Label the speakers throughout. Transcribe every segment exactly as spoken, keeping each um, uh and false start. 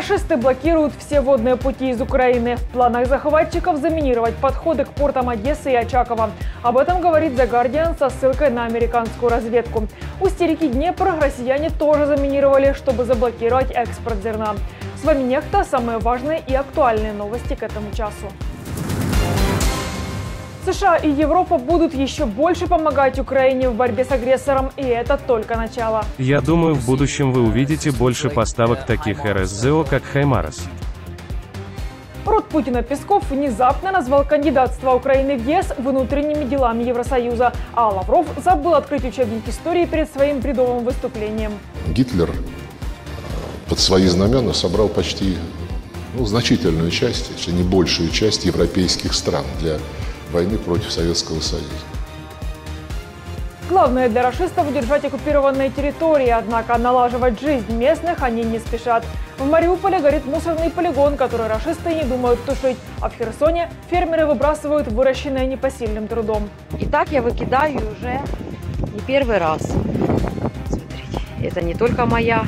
Speaker 1: Рашисты блокируют все водные пути из Украины. В планах захватчиков заминировать подходы к портам Одессы и Очакова. Об этом говорит The Guardian со ссылкой на американскую разведку. Устье реки Днепр россияне тоже заминировали, чтобы заблокировать экспорт зерна. С вами Нехта. Самые важные и актуальные новости к этому часу. США и Европа будут еще больше помогать Украине в борьбе с агрессором, и это только начало.
Speaker 2: Я думаю, в будущем вы увидите больше поставок таких эр эс зэ о, как «Хаймарс».
Speaker 1: Род Путина Песков внезапно назвал кандидатство Украины в ЕС внутренними делами Евросоюза, а Лавров забыл открыть учебник истории перед своим бредовым выступлением.
Speaker 3: Гитлер под свои знамена собрал почти ну, значительную часть, если не большую часть европейских стран для войны против Советского Союза.
Speaker 1: Главное для рашистов удержать оккупированные территории, однако налаживать жизнь местных они не спешат. В Мариуполе горит мусорный полигон, который рашисты не думают тушить, а в Херсоне фермеры выбрасывают выращенное непосильным трудом.
Speaker 4: И так я выкидаю уже не первый раз. Смотрите, это не только моя.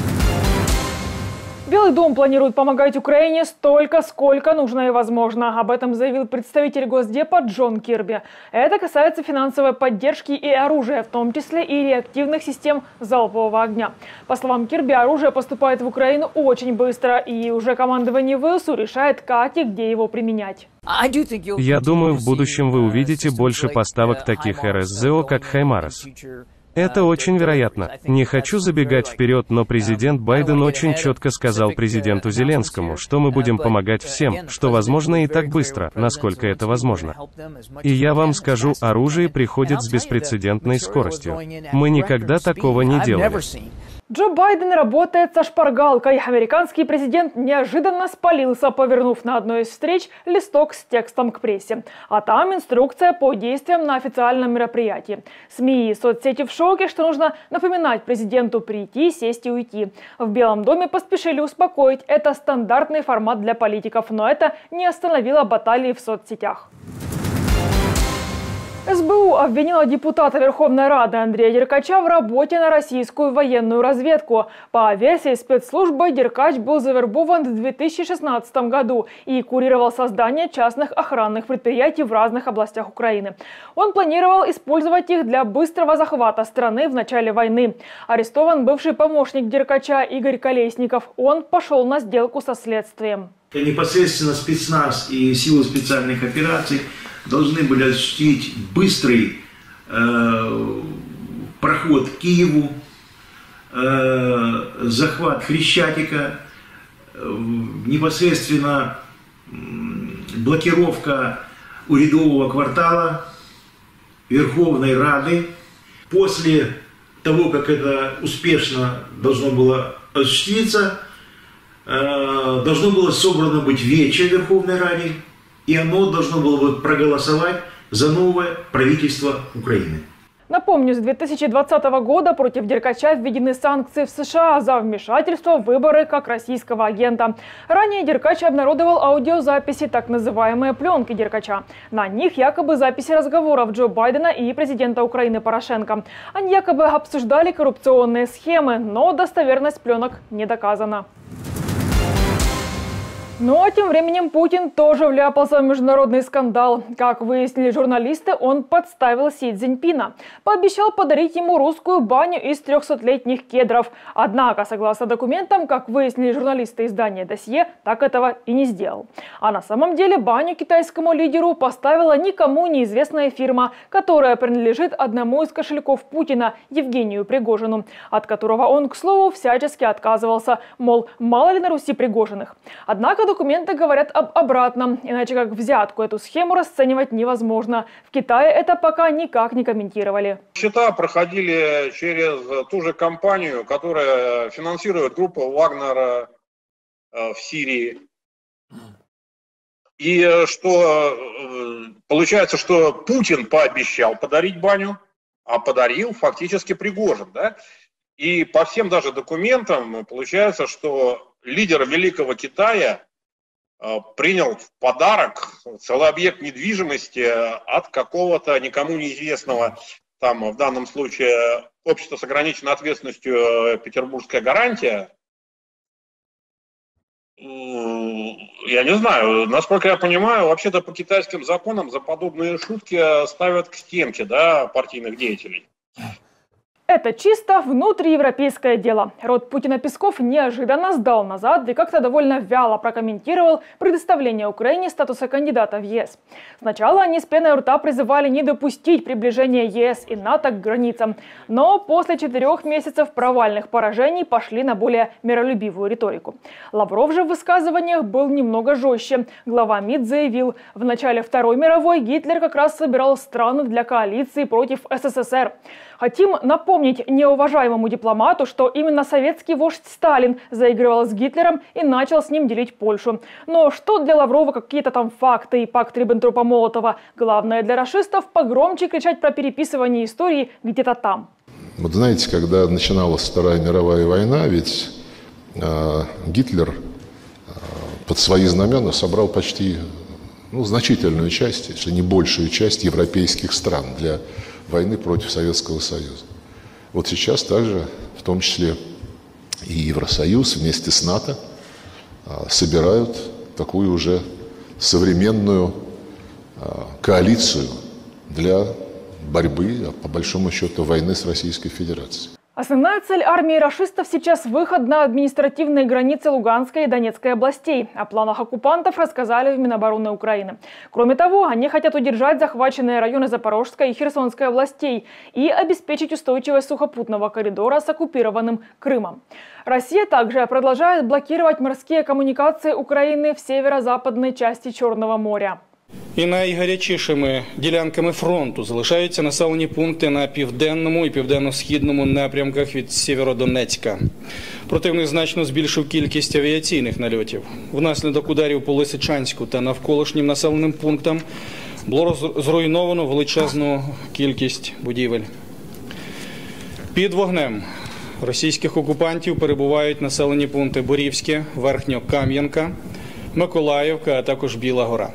Speaker 1: Белый дом планирует помогать Украине столько, сколько нужно и возможно. Об этом заявил представитель Госдепа Джон Кирби. Это касается финансовой поддержки и оружия, в том числе и реактивных систем залпового огня. По словам Кирби, оружие поступает в Украину очень быстро, и уже командование ВСУ решает, как и где его применять.
Speaker 2: Я думаю, в будущем вы увидите больше поставок таких эр эс зэ о, как «Хаймарс». Это очень вероятно. Не хочу забегать вперед, но президент Байден очень четко сказал президенту Зеленскому, что мы будем помогать всем, что возможно и так быстро, насколько это возможно. И я вам скажу, оружие приходит с беспрецедентной скоростью. Мы никогда такого не делали.
Speaker 1: Джо Байден работает со шпаргалкой. Американский президент неожиданно спалился, повернув на одной из встреч листок с текстом к прессе. А там инструкция по действиям на официальном мероприятии. СМИ и соцсети в шоке, что нужно напоминать президенту прийти, сесть и уйти. В Белом доме поспешили успокоить. Это стандартный формат для политиков, но это не остановило баталии в соцсетях. эс бэ у обвинила депутата Верховной Рады Андрея Деркача в работе на российскую военную разведку. По версии спецслужбы, Деркач был завербован в две тысячи шестнадцатом году и курировал создание частных охранных предприятий в разных областях Украины. Он планировал использовать их для быстрого захвата страны в начале войны. Арестован бывший помощник Деркача Игорь Колесников. Он пошел на сделку со следствием.
Speaker 5: Непосредственно спецназ и силы специальных операций должны были осуществить быстрый э, проход к Киеву, э, захват Хрещатика, э, непосредственно э, блокировка урядового квартала Верховной Рады. После того, как это успешно должно было осуществиться, э, должно было собрано быть вече в Верховной Раде, и оно должно было проголосовать за новое правительство Украины.
Speaker 1: Напомню, с две тысячи двадцатого года против Деркача введены санкции в США за вмешательство в выборы как российского агента. Ранее Деркач обнародовал аудиозаписи, так называемые пленки Деркача. На них якобы записи разговоров Джо Байдена и президента Украины Порошенко. Они якобы обсуждали коррупционные схемы, но достоверность пленок не доказана. Ну а тем временем Путин тоже вляпался в международный скандал. Как выяснили журналисты, он подставил Си Цзиньпина. Пообещал подарить ему русскую баню из трехсотлетних кедров. Однако, согласно документам, как выяснили журналисты издания «Досье», так этого и не сделал. А на самом деле баню китайскому лидеру поставила никому неизвестная фирма, которая принадлежит одному из кошельков Путина, Евгению Пригожину, от которого он, к слову, всячески отказывался, мол, мало ли на Руси Пригожиных. Однако документы говорят об обратном, иначе как взятку эту схему расценивать невозможно. В Китае это пока никак не комментировали.
Speaker 6: Счета проходили через ту же компанию, которая финансирует группу Вагнера в Сирии. И что получается, что Путин пообещал подарить баню, а подарил фактически Пригожин, да? И по всем даже документам получается, что лидер Великого Китая принял в подарок целый объект недвижимости от какого-то никому неизвестного, там в данном случае общество с ограниченной ответственностью «Петербургская гарантия», Я не знаю, насколько я понимаю, вообще-то по китайским законам за подобные шутки ставят к стенке, да, партийных деятелей.
Speaker 1: Это чисто внутриевропейское дело. Род Путина Песков неожиданно сдал назад и как-то довольно вяло прокомментировал предоставление Украине статуса кандидата в ЕС. Сначала они с пеной у рта призывали не допустить приближения ЕС и НАТО к границам. Но после четырех месяцев провальных поражений пошли на более миролюбивую риторику. Лавров же в высказываниях был немного жестче. Глава МИД заявил, в начале Второй мировой Гитлер как раз собирал страны для коалиции против СССР. Хотим напомнить неуважаемому дипломату, что именно советский вождь Сталин заигрывал с Гитлером и начал с ним делить Польшу. Но что для Лаврова какие-то там факты и пакт Риббентропа-Молотова? Главное для рашистов погромче кричать про переписывание истории где-то там.
Speaker 3: Вот знаете, когда начиналась Вторая мировая война, ведь э, Гитлер э, под свои знамена собрал почти ну, значительную часть, если не большую часть европейских стран для войны против Советского Союза. Вот сейчас также, в том числе и Евросоюз вместе с НАТО, собирают такую уже современную коалицию для борьбы, по большому счету, войны с Российской Федерацией.
Speaker 1: Основная цель армии рашистов сейчас выход на административные границы Луганской и Донецкой областей. О планах оккупантов рассказали в Минобороны Украины. Кроме того, они хотят удержать захваченные районы Запорожской и Херсонской областей и обеспечить устойчивость сухопутного коридора с оккупированным Крымом. Россия также продолжает блокировать морские коммуникации Украины в северо-западной части Черного моря.
Speaker 7: І найгарячішими ділянками фронту залишаються населені пункти на південному і південно-східному напрямках від Сєвєродонецька. Противник значно збільшив кількість авіаційних нальотів. Внаслідок ударів по Лисичанську та навколишнім населеним пунктам було зруйновано величезну кількість будівель. Під вогнем російських окупантів перебувають населені пункти Борівське, Верхньокам'янка, Миколаївка, а також Біла Гора.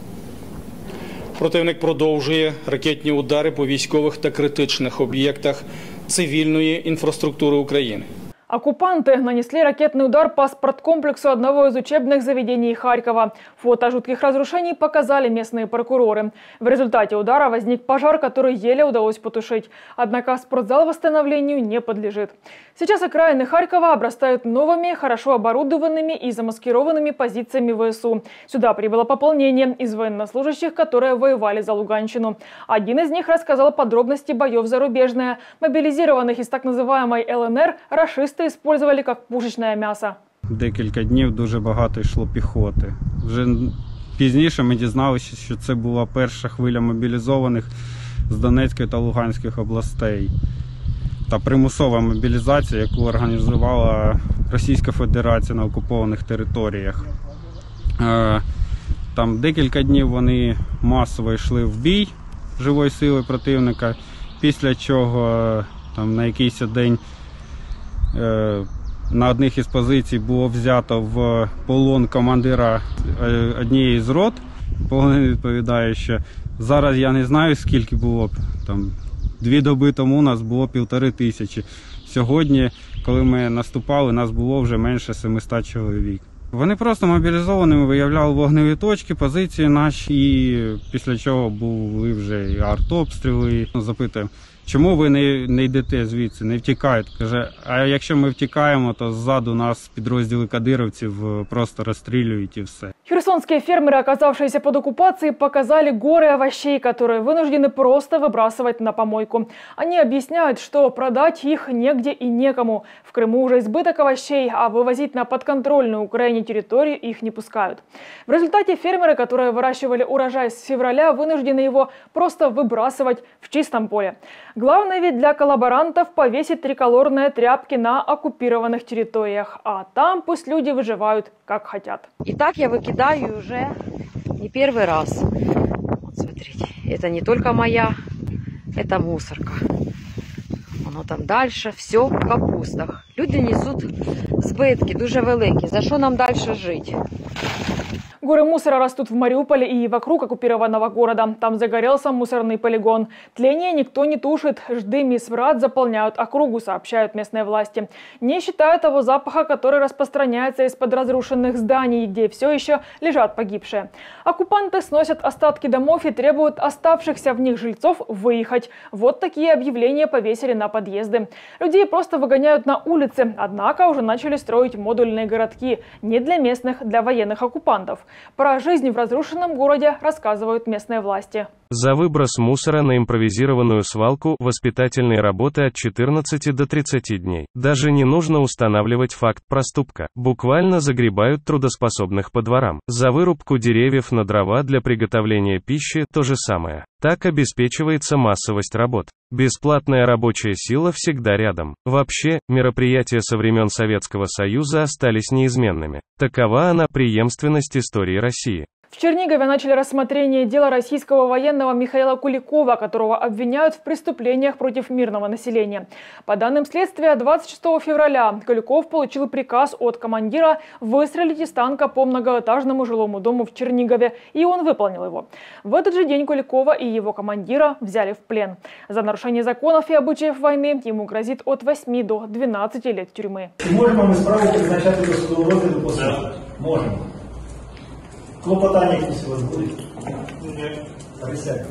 Speaker 7: Противник продовжує ракетні удари по військових та критичних об'єктах цивільної інфраструктури України.
Speaker 1: Оккупанты нанесли ракетный удар по спорткомплексу одного из учебных заведений Харькова. Фото жутких разрушений показали местные прокуроры. В результате удара возник пожар, который еле удалось потушить. Однако спортзал восстановлению не подлежит. Сейчас окраины Харькова обрастают новыми, хорошо оборудованными и замаскированными позициями ВСУ. Сюда прибыло пополнение из военнослужащих, которые воевали за Луганщину. Один из них рассказал подробности боев зарубежные. Мобилизированных из так называемой ЛНР рашисты использовали как пушечное мясо.
Speaker 8: Декілька днів дуже багато йшло піхоти. Вже пізніше ми дізналися, що це була перша хвиля мобілізованих з Донецької та Луганської областей. Та примусова мобілізація, яку організувала Російська Федерація на окупованих територіях. Там декілька днів вони масово йшли в бій живої сили противника, після чого там, на якийсь день на одних із позицій було взято в полон командира однієї з рот. Полонений відповідає, що зараз я не знаю, скільки було б. Там, дві доби тому у нас було півтори тисячі. Сьогодні, коли ми наступали, нас було вже менше семисот чоловік. Вони просто мобілізованими виявляли вогневі точки, позиції наші, і після чого були вже і артобстріли. Запитуємо, чому ви не, не йдете звідси, не втікаєте? Каже, а якщо ми втікаємо, то ззаду нас підрозділи кадировців просто розстрілюють і все.
Speaker 1: Херсонские фермеры, оказавшиеся под оккупацией, показали горы овощей, которые вынуждены просто выбрасывать на помойку. Они объясняют, что продать их негде и некому. В Крыму уже избыток овощей, а вывозить на подконтрольную Украине территорию их не пускают. В результате фермеры, которые выращивали урожай с февраля, вынуждены его просто выбрасывать в чистом поле. Главное ведь для коллаборантов повесить триколорные тряпки на оккупированных территориях, а там пусть люди выживают как хотят.
Speaker 4: И так я выкидаю уже не первый раз. Вот смотрите, это не только моя, это мусорка. Оно там дальше, все в капустах. Люди несут збитки дуже великі. За що нам дальше жити?
Speaker 1: Горы мусора растут в Мариуполе и вокруг оккупированного города. Там загорелся мусорный полигон. Тление никто не тушит. Дым и смрад заполняют округу, сообщают местные власти. Не считая того запаха, который распространяется из-под разрушенных зданий, где все еще лежат погибшие. Оккупанты сносят остатки домов и требуют оставшихся в них жильцов выехать. Вот такие объявления повесили на подъезды. Людей просто выгоняют на улицы. Однако уже начали строить модульные городки. Не для местных, для военных оккупантов. Про жизнь в разрушенном городе рассказывают местные власти.
Speaker 2: За выброс мусора на импровизированную свалку воспитательные работы от четырнадцати до тридцати дней. Даже не нужно устанавливать факт проступка. Буквально загребают трудоспособных по дворам. За вырубку деревьев на дрова для приготовления пищи то же самое. Так обеспечивается массовость работ. Бесплатная рабочая сила всегда рядом. Вообще, мероприятия со времен Советского Союза остались неизменными. Такова она преемственность истории России.
Speaker 1: В Чернигове начали рассмотрение дела российского военного Михаила Куликова, которого обвиняют в преступлениях против мирного населения. По данным следствия, двадцать шестого февраля Куликов получил приказ от командира выстрелить из танка по многоэтажному жилому дому в Чернигове, и он выполнил его. В этот же день Куликова и его командира взяли в плен. За нарушение законов и обычаев войны ему грозит от восьми до двенадцати лет тюрьмы.
Speaker 9: Можемо ми справу призначати до судового розгляду по суду? Можемо. Клопотання якісь у вас будуть? Ні. Присядьте.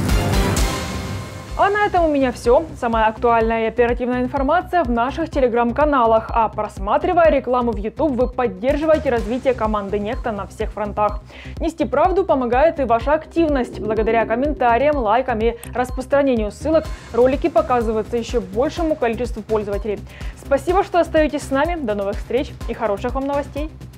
Speaker 1: А на этом у меня все. Самая актуальная и оперативная информация в наших телеграм-каналах. А просматривая рекламу в YouTube, вы поддерживаете развитие команды Нехта на всех фронтах. Нести правду помогает и ваша активность. Благодаря комментариям, лайкам и распространению ссылок ролики показываются еще большему количеству пользователей. Спасибо, что остаетесь с нами. До новых встреч и хороших вам новостей.